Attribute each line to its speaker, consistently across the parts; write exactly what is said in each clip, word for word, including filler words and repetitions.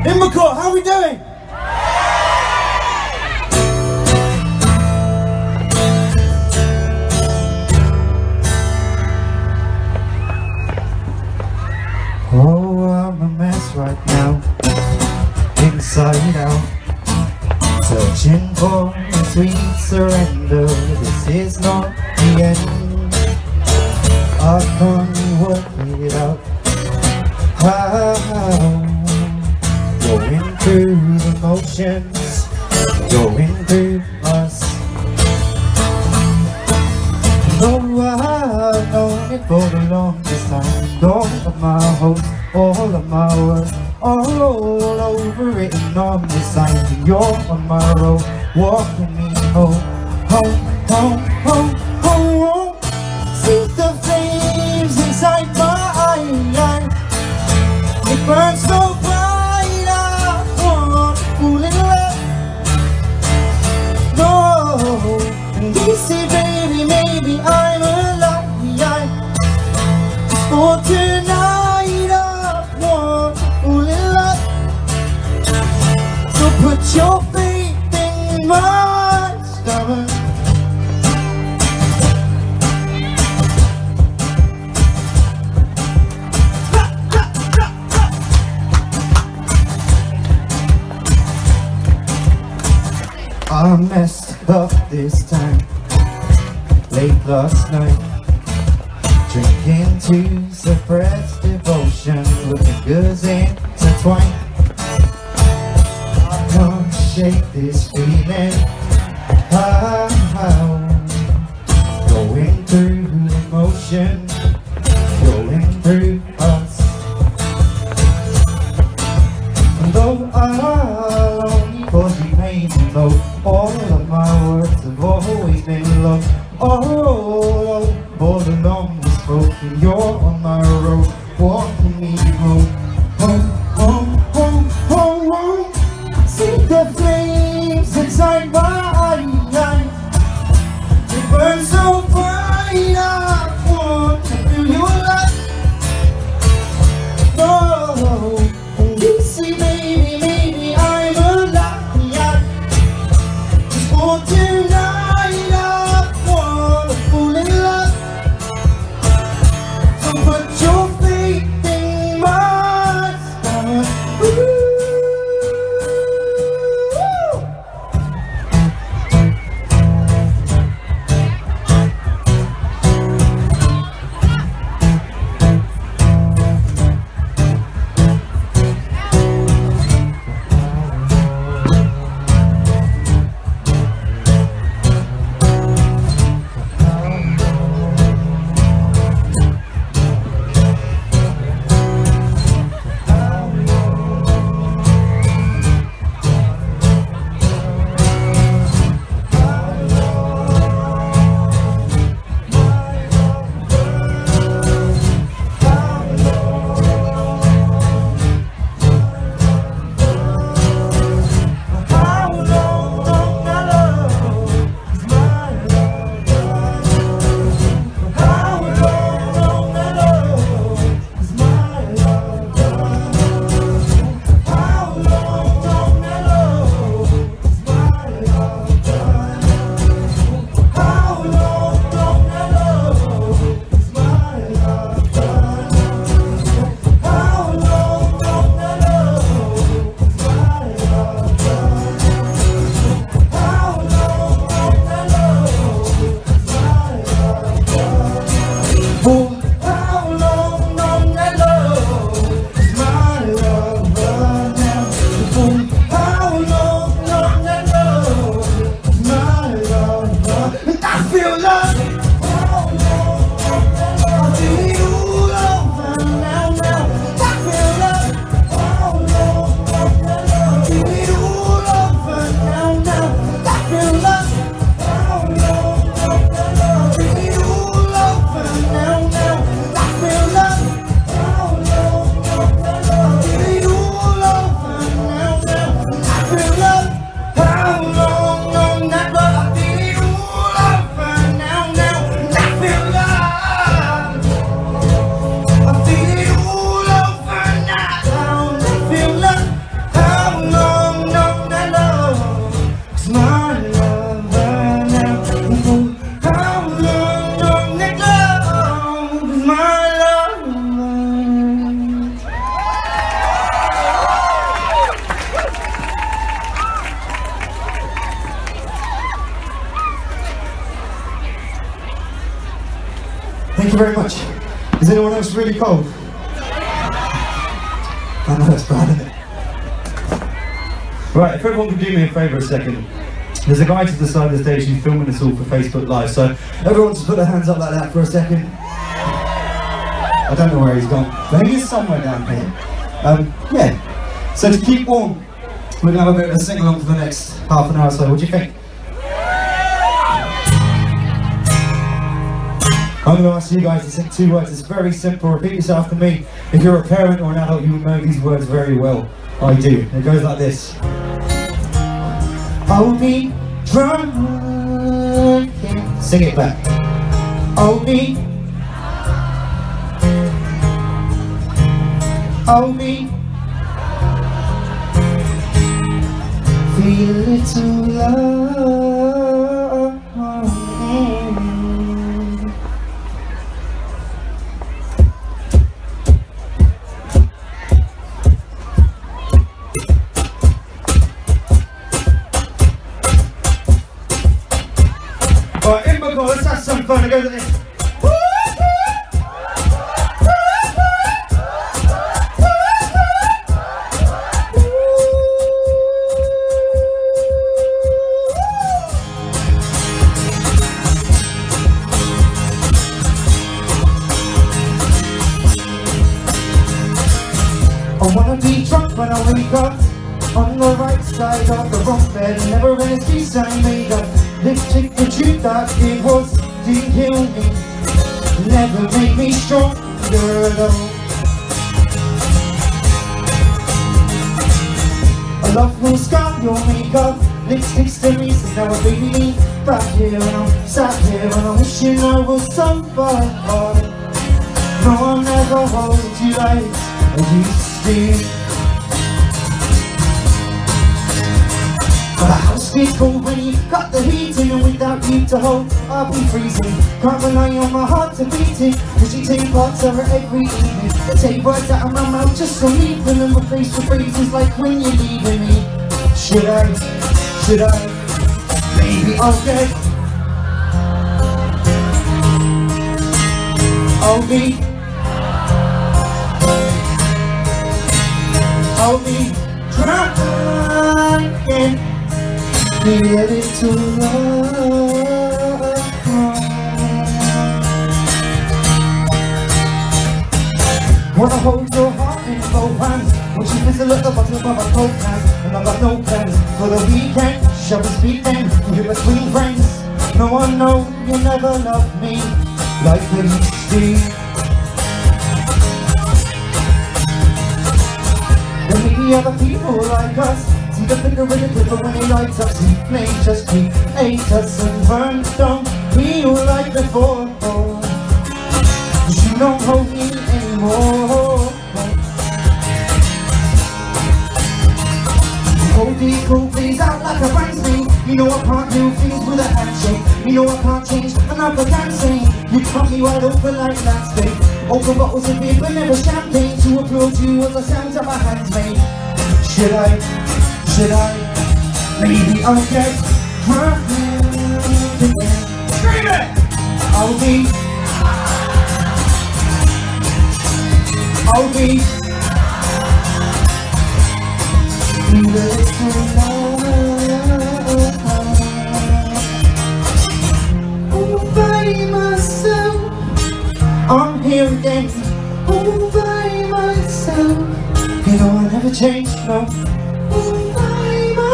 Speaker 1: Court, how are we doing? Oh, I'm a mess right now, inside out, searching for a sweet surrender. This is not the end, I can't work it out. How? Going through the motions, going through us. Oh, I've known it for the longest time. All of my hopes, all of my words, all, all over it and on the sign. And you're on my road, walking me home, home, home, home, home, home. See the flames inside my eyes, it burns so bright. See, baby, maybe I'm a lucky for tonight. I want a little love, so put your faith in my stomach. I messed up this time. Late last night, drinking to suppress devotion with the goods intertwined. I can't shake this feeling. How? Going through the motion, going through us. Though I'll only cause you made me know, all of my words have always been love. Oh, all along the spoken, you're on my road, walking me home, home, home, home, home, home. See the flames inside my eyes, it burns so bright. I want to feel your light. Oh, and you see, maybe, maybe I'm a lucky guy, just for tonight. Put your faith Thank you very much. Is anyone else really cold? I know it's bad, isn't it? Right, if everyone could do me a favour a second. There's a guy to the side of the stage who's filming us all for Facebook Live, so everyone just put their hands up like that for a second. I don't know where he's gone, but he is somewhere down here. Um, yeah, so to keep warm, we're going to have a bit of a sing-along for the next half an hour or so. What do you think? I'm going to ask you guys to sing two words. It's very simple. Repeat this after me. If you're a parent or an adult, you will know these words very well. I do. It goes like this. I'll be drunk. Sing it back. I'll be. I'll be. Feel a little love. Alright, in my goal, let's have some fun. It goes like this. I wanna be drunk when I wake up, on the right side of the wrong bed. Never in a peace I made up. Lipstick, the truth that it was didn't kill me, never made me stronger though. A love will scar your makeup, lipstick's the reason now I baby me back here and I'm sat here and I'm wishing I was somebody. No, I'll never hold you like I used to. The house gets cold when you cut the heating, and without you to hold, I'll be freezing. Can't rely on my heart to beat it, cause you take parts of it every evening. Take words out of my mouth just so leaving them, replace the phrases like when you're leaving me. Should I, should I, maybe I'll get, I'll be, I'll be crying. Feel a little love. Wanna hold your heart in both hands, watch you fizzle at the bottom of my coat hands. And I got no plans for the weekend, shall we speak then? We're between friends. No one know you never loved me like they used to. There may be other people like us. See the flicker in the clipper when it lights up. See flames just create us and burn. Don't feel like before, cause you don't hold me anymore. You hold these cool things out like a brand me. You know I can't do things with a handshake. You know I can't change another can say. You cut me wide open like landscape. Open bottles of beer but never champagne, to applaud you as the sounds that my hands made. Should I? Should I? Maybe I'll get drunk again. Scream it! I'll be, I'll be feel a little love. All by myself, I'm here again. All by myself, you know I never change, no. All by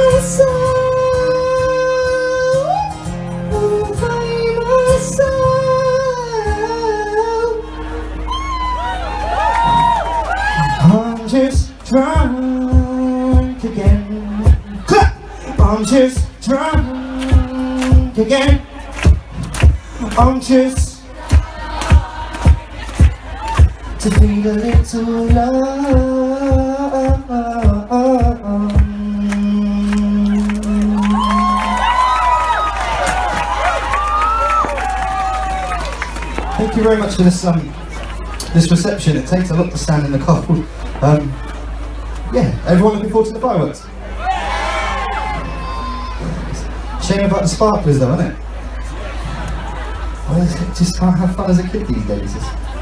Speaker 1: myself, all by myself. I'm just drunk again. Clap! I'm just drunk again. I'm just to feel a little love. Thank you very much for this um this reception. It takes a lot to stand in the cold. Um, yeah, everyone looking forward to the fireworks. Shame about the sparklers though, isn't it? I just can't have fun as a kid these days.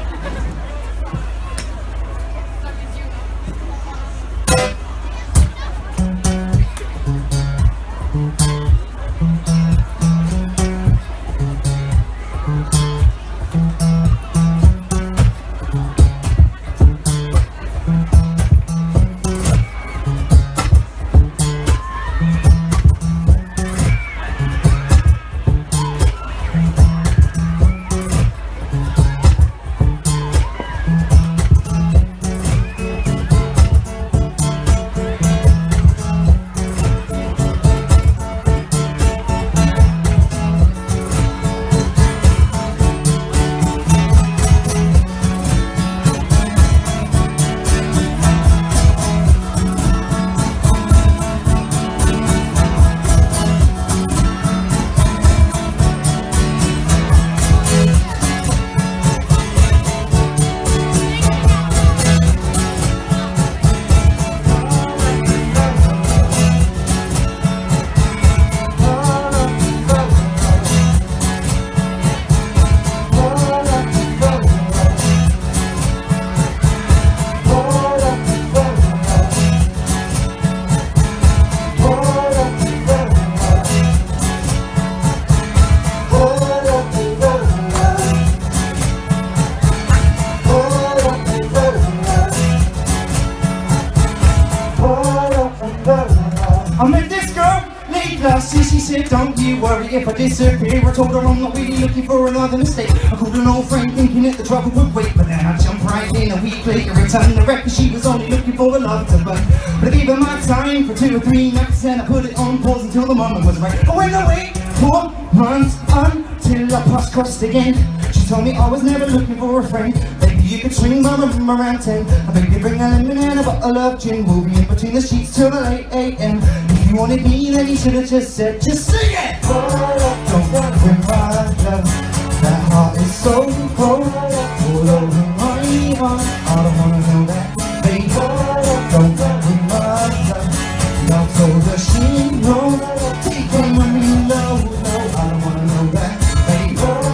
Speaker 1: I met this girl late last year, she said don't you worry if I disappear. I told her I'm not really looking for another mistake. I called an old friend thinking that the trouble would wait, but then I jumped right in a week later, returned the record. She was only looking for a love to burn, but I gave her my time for two or three nights and I put it on pause until the moment was right. I went away for months until our paths crossed again. She told me I was never looking for a friend. Baby, you could swing my room around ten. I beg you bring a lemon and a bottle of gin. We'll be in between the sheets till the late A M If you wanted me, then you should have just said, just sing it! Don't want with my love. That heart is so cold, all over my arm. I don't wanna know that, baby. Don't want with my love. Now told her she knows. Take aim on me low, no. I don't wanna know that, baby.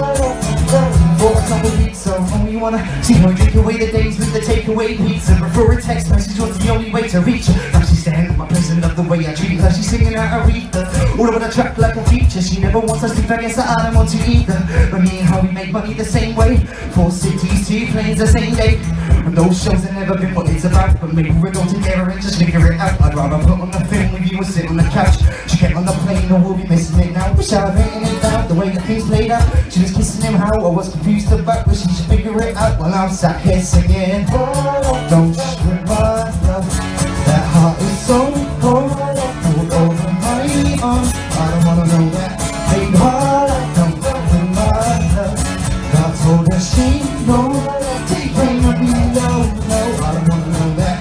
Speaker 1: For a couple weeks, so only wanna see her drink away the days with the takeaway pizza. Before a text message was the only way to reach her. Now she's standing at my place and love the way I treat her. She's singing out Aretha, all over the track like a feature. She never wants us to forget that I don't want to either. But me and how we make money the same way. Four cities, two planes the same day. And those shows have never been what it's about. But maybe we'll go together and just figure it out. I'd rather put on the film with you and sit on the couch. She kept on the plane, or we'll be missing it now. Wish I had written it down, the way that things played out. She was kissing him how I was confused about, but she should figure it out while I'm sat here singing. Don't strip my love. That heart is so cold, all over my arm. I don't wanna know that, baby. Don't strip my love. I told her she knows. Take pain on me, no, no. I don't wanna know that,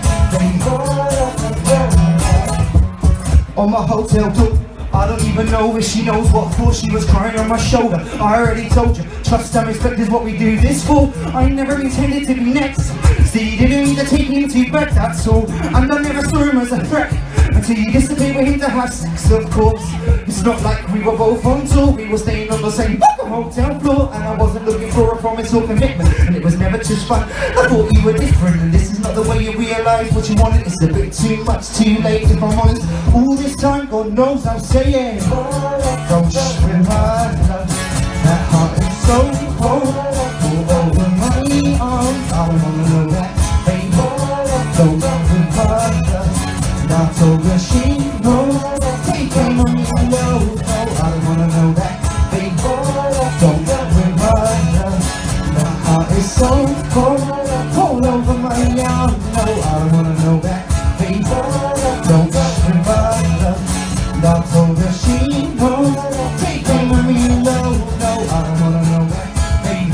Speaker 1: baby. On my hotel door, I don't even know if she knows what for. She was crying on my shoulder. I already told you, trust and respect is what we do this for. I never intended to be next. See, you didn't need to take him to bed, that's all. And I never saw him as a threat until you disappeared with him to have sex, of course. It's not like we were both on tour. We were staying on the same fucking hotel floor. And I wasn't looking for a promise or commitment, and it was never just fun. I thought you were different, and this is not the way you realise what you wanted. It's a bit too much, too late if I'm honest. All this time, God knows I'm saying, don't strip my love. That heart is so cold, all over my arm. I don't wanna know that, baby. Don't strip my love. Now told her she knows. Take aim on me, no, no. I don't wanna know that, baby. Don't strip my love. That heart is so cold, all over my arm. No, I don't wanna know that, baby. Don't strip my love. Now told her she knows. Take aim on me, no, no. I don't wanna know that, baby.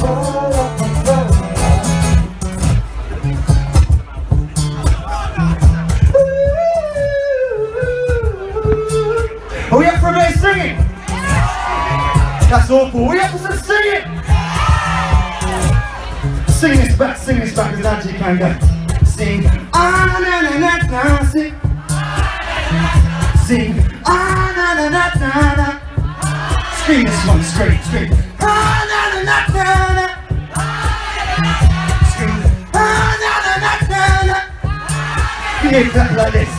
Speaker 1: Are we up for a bit of singing? That's awful. Are we up for some singing? Sing this back, sing this back as loud as you can go. Sing, ah na na na na, sing. Sing, ah na na na na na. Scream this one, scream, scream. Ah na na na na na. Ah, na na na na na. Yeah, clap like this.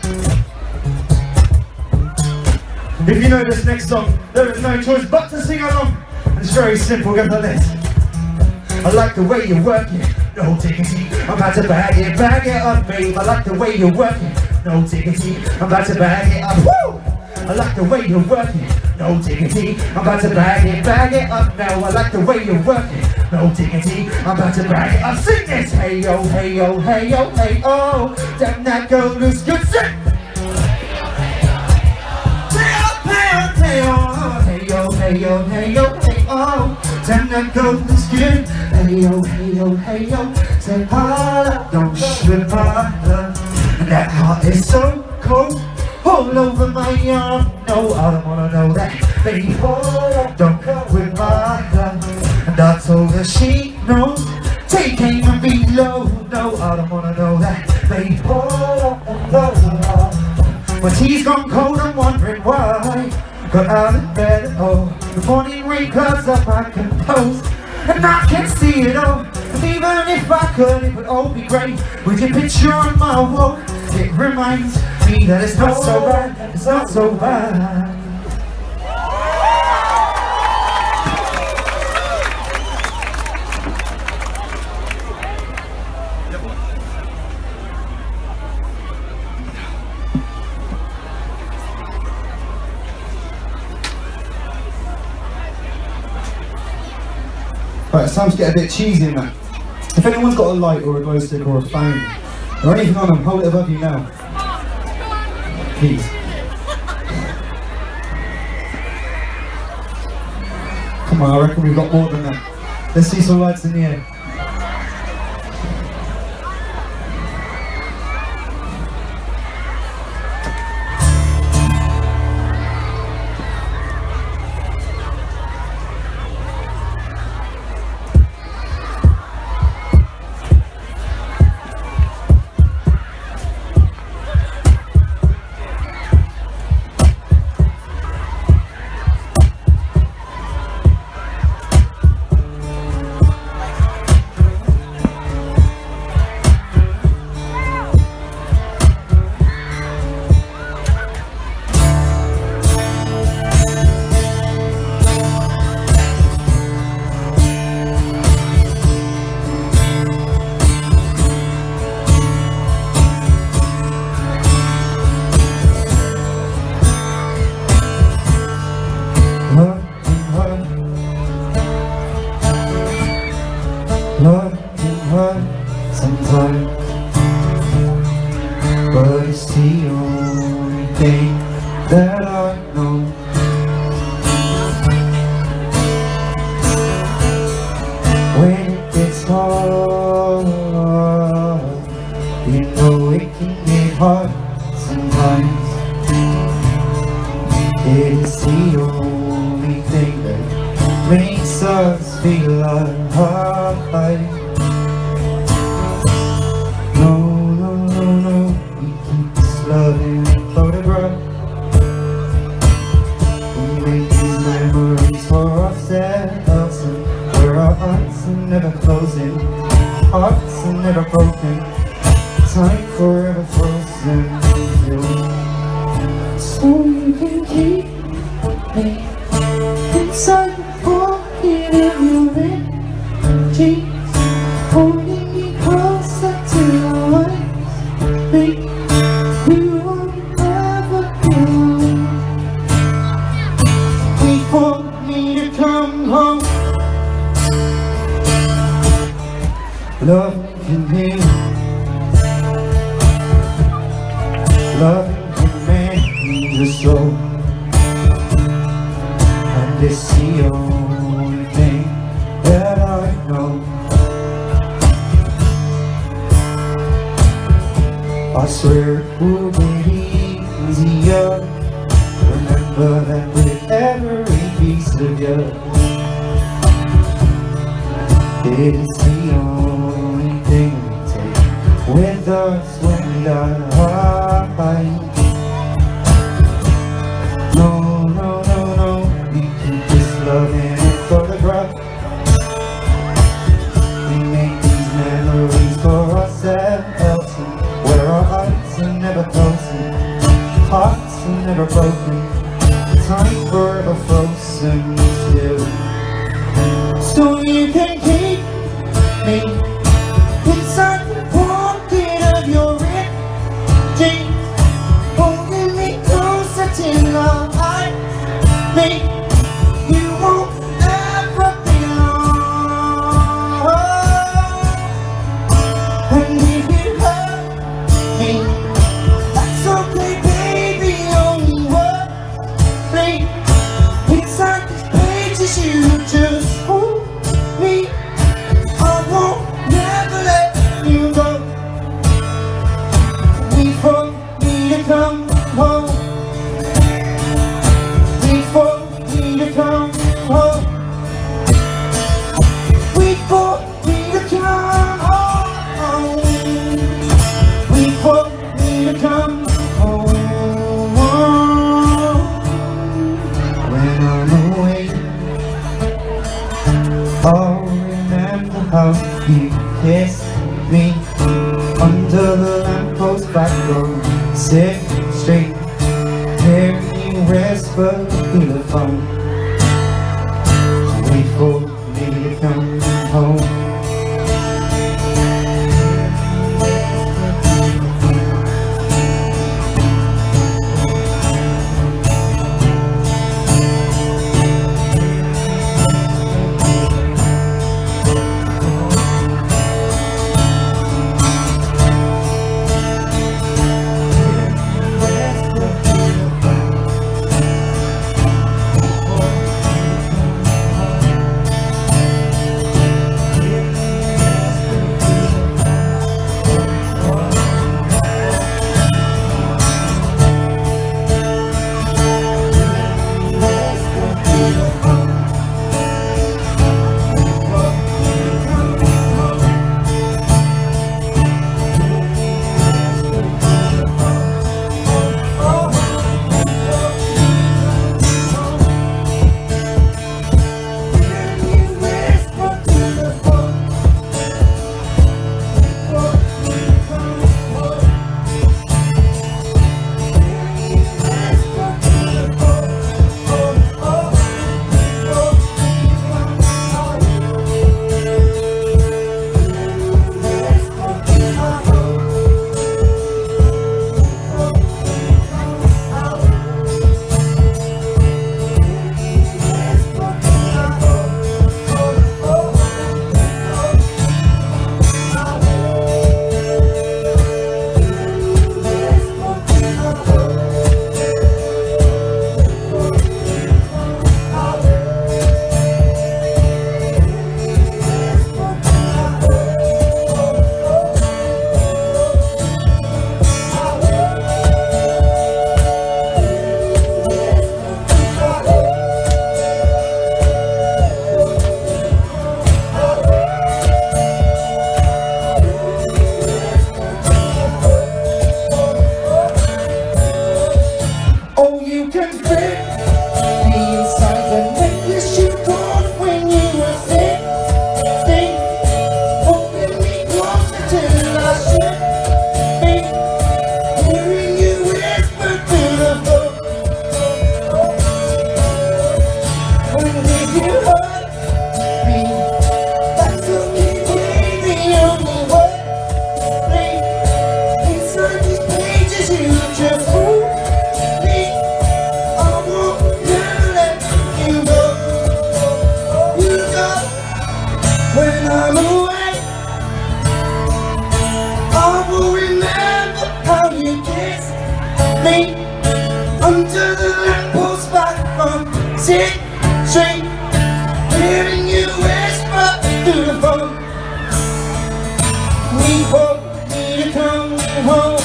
Speaker 1: If you know this next song, there is no choice but to sing along. It's very simple, goes like this. I like the way you work it, no diggity. I'm about to bag it, bag it up, babe. I like the way you work it, no diggity. I'm about to bag it up, woo! I like the way you work it, no diggity. I'm about to bag it, bag it up now. I like the way you work it, no diggity. I'm about to bag it up. Sing this, hey yo, hey yo, hey yo, hey oh. Damn that girl looks good, sing. Hey yo, hey yo, hey yo, hey yo, hey oh. Damn that girl looks good. Hey yo, hey yo, hey yo. Say holla, don't slip holla. That heart is so cold, all over my arm. No, I don't wanna know that. Baby, holla, don't come with my love. And I told her she knows. Take aim and be low. No, I don't wanna know that. Baby, holla, holla. My tea's gone cold, I'm wondering why. Got out of bed, oh, the morning rain clouds up my compose, and I can see it all. And even if I could, it would all be great. With your picture on my wall, it reminds me that it's not so bad, it's not so bad.
Speaker 2: Right, it's time to get a bit cheesy in that. If anyone's got a light or a glow stick or a phone or anything on them, hold it above you now. Please. Come on, I reckon we've got more than that. Let's see some lights in the air.
Speaker 1: Love can hurt sometimes, but it's the only thing that I know. When it gets hard, you know it can get hard sometimes. It's the only thing that makes us feel alive. No, no, no, no, we keep this love in a photograph. We make these memories for ourselves, and where our hearts are never closing, hearts are never broken, time forever frozen. So you can keep me inside the pocket of your jeans, holding me closer to your eyes. Baby, you won't ever go. Wait for me to come home. Love can heal, love can mend your soul, and it's the only thing that I know. I swear it will be easier. Remember that with every piece of you, it is the only thing we take with us when we die. No, no, no, no, we keep this love in a photograph. kiss me under the lamppost back row, sixth Street, hearing you whisper through the phone. Wait for me to come home. Under the lamppost back from sixth Street, hearing you whisper through the phone. We hope you to come home.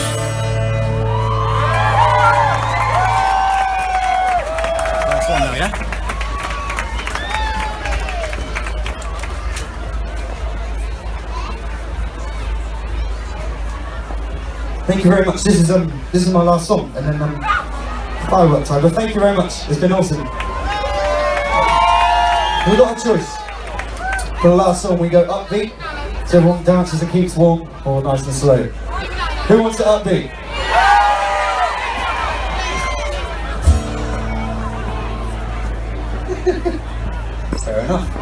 Speaker 3: That's one now, yeah?
Speaker 2: Thank you very much. This is um this is my last song, and then um firework time. But thank you very much. It's been awesome. We've got a choice. For the last song, we go upbeat, so everyone dances and keeps warm, or nice and slow. Who wants it upbeat? Fair enough.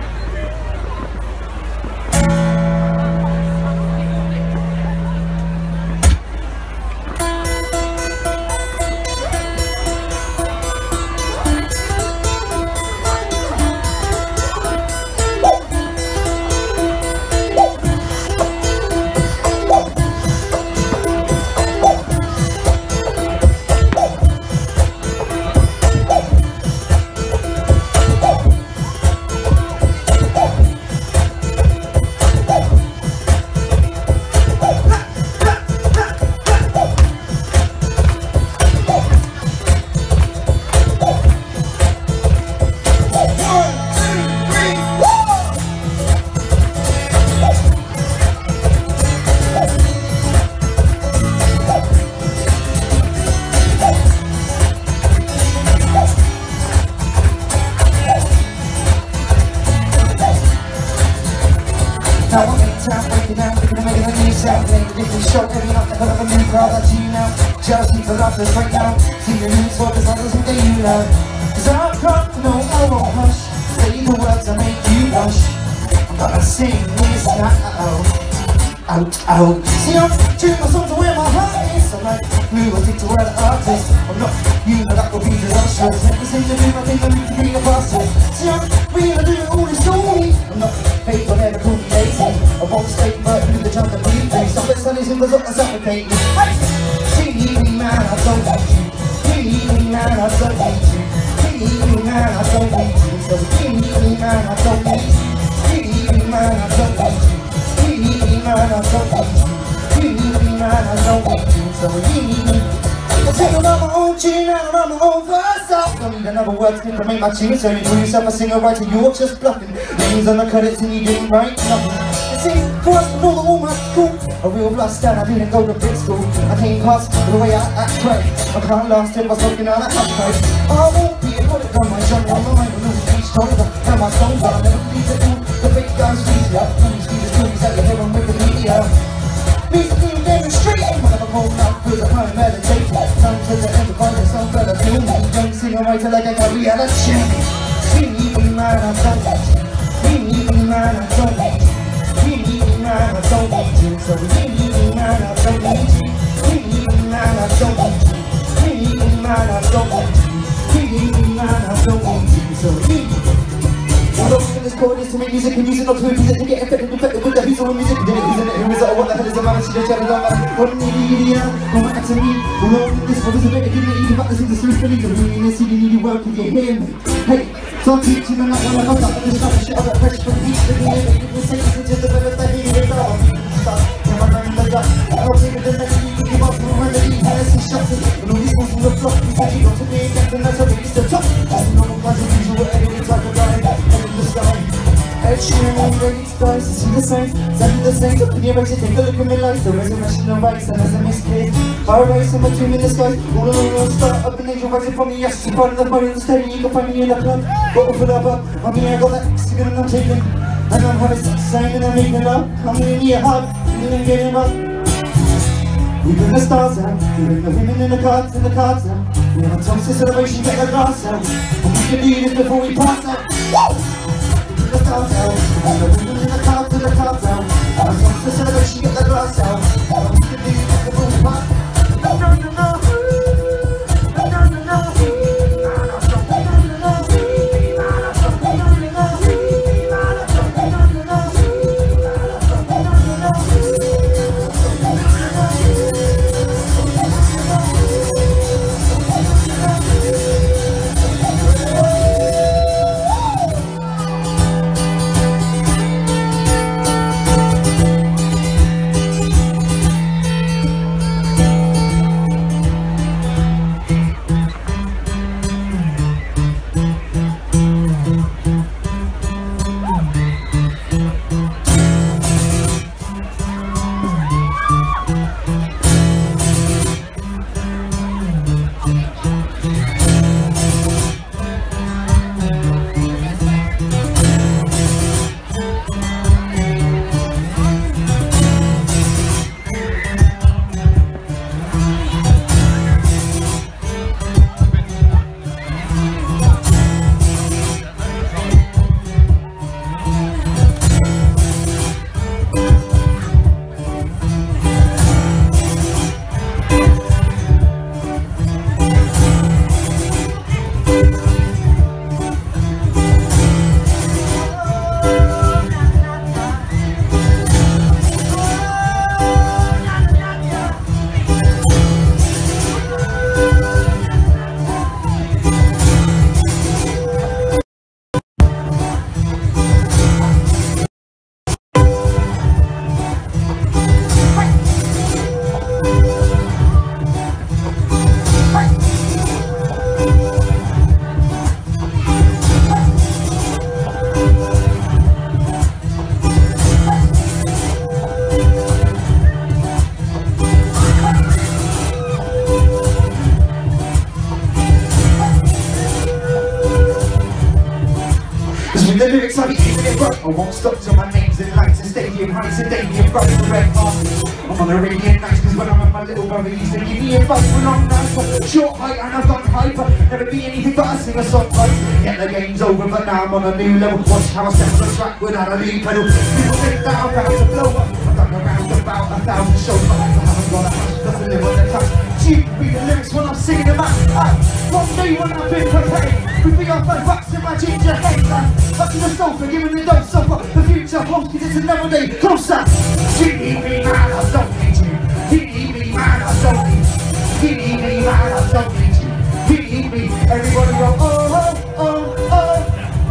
Speaker 1: it down, we're gonna make it a new sound. Make a different show every night, I've got a new crowd that's you now. Jealousy for love, let's break down. See the news, what there's others who get you loud. Cause I've got no, I won't hush. Say the words that make you blush. I'm gonna sing this now. Out, out. See, I'm tuning my song to where my heart is. I'm like, blue, I think to where the artist. I'm not you, but that will be disastrous. Let me sing to do my thing, I need to be a bastard. See, I'm real, I do it all, it's all me. I'm not fake, I'll never call me lazy. I won't stay, but do the jump and leave me. Some bits on these symbols up and suffocate me. Hey! See me, man, I don't need you. See me, man, I don't need you. See me, man, I don't need you. So see me, man, I don't need you. See me, man, I don't need you. Man, I don't need you. You need me, man, I don't need you. So you need me. I take around my own tune and around my own verse up. I need another word to think to make my tune. So you call yourself a singer, writer, you're just bluffing. Names on the credits and you didn't write nothing. You see, for us to know the all my school, a real blast and I didn't go to big school. I came past the way I act right. I can't last if I was looking out at half price. I won't be a product on my genre. My mind will always be stronger. And my songs are never leave it all. The big guys freeze up. Please be the stories that you hear on with the media. Musically demonstrating when I'm a cold mouth, cause I'm home meditating. Time to the end of the some fella feel me. Young singer writer like I got reality. We need me, man, I don't need you. We need me, man, I don't need you. We need me, man, I don't need you. So we need me, man, I don't need you. We need me, man, I don't need you. We need me, man, I don't need you. We need me, man, I don't need you. So we need me. I don't think this code is to make music and music not to make music to get infected, infected with the who's on music. Did it, who's in it, who is it, or what the hell is a man? She just chatted on that. What an idiot, come back to me. Alone in this one is a bit of dignity, you back this into serious belief. I'm reading this, you need your work, can you hear me? Hey, so I'm teaching and not one of us up in this type of shit. I got pressure from the beach, but you hear me. Give me sense into the better thing, you hear me. Stop, yeah, my brain like that. I don't think of the next week, you give up some remedy. I see shots and all these ones from the flock. You say you got to be a captain, that's a race to top. That's the normal bunch of usual, whatever you talk about. Ed Sheeran Tribute, guys, I see the signs, sound the same. Up in your race, take a look at my life. The resurrection of rights, and as I miss kids, I rise in my tomb in the skies. All alone, I'll start up an angel rising from me. Yes, you're part of the fire in the stadium. You can find me in the club. Bottle full of up. I mean, I got that cigarette and I'm taking. And I'm having sex, saying and I'm making love. I'm giving you a hug, and I'm getting up. We bring the stars out, we bring the women in the cards and the cards out. We have a toast to celebration, get the glass out. And we can do this before we pass out. Woo! The stars out, and the women in the cards and the cards out. And a toast to celebration, get the glass out. And we can do this before we pass out. No, no, no, no. The lyrics I be keeping it rough. I won't stop till my name's in lights and stadium heights and stadium got the red bar. I'm on the radiant nights, cause when I'm with my little brother, he used to give me advice when I'm nice. Short height and I've gone hyper, never be anything but a singer-song right. Yeah, the game's over, but now I'm on a new level. Watch how I step on the track without a lead pedal. People think that I'm about to blow up. I've done around about a thousand shows, but I haven't got a house, doesn't live on the top. Cheap, read the lyrics when I'm singing them out. Ah, one day when I've been prepared, we be off my rocks in my ginger head. Back to the sofa, giving the dope so far. The future hopes, cause it's another day closer. He need me, man, I don't need you. He need me, man, I don't need you. He need me, man, I don't need you. He need me, everybody go, oh, oh, oh, oh.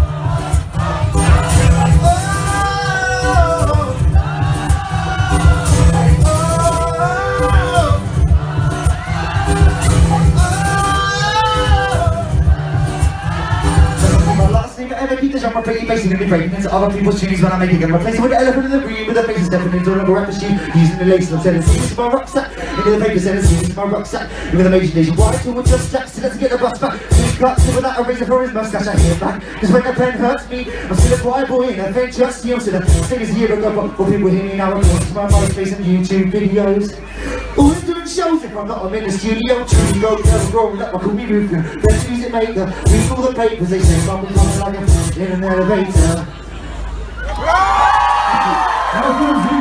Speaker 1: I'm pretty basic and breaking into other people's tunes when I make it and replace it with the elephant in the room with the faces stepping into a rapper shoe using the lace and saying it's my rucksack into the paper saying it's my rucksack with a major nation why two with just jacks so let's get the bus back he cuts it without a razor for his mustache I hear back cause when the pen hurts me I'm still a quiet boy in a faint just you so the thing is here ago but people hear me now according to my MySpace and YouTube videos always doing shows if I'm not I'm in the studio truly go never growing up I could be roofer best music maker read all the papers they say I'm becoming like a in an elevator.